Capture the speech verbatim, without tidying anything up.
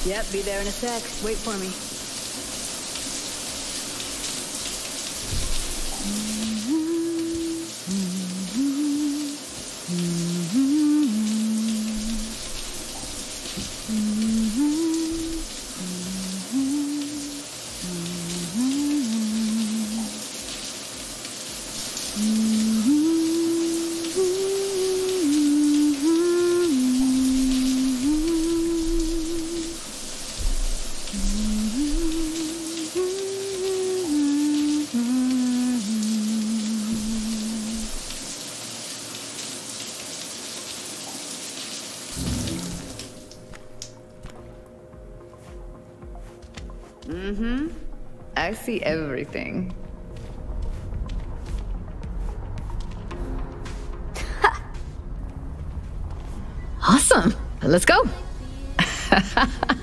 Yep, be there in a sec. Wait for me. Mm-hmm. I see everything. Awesome. Let's go.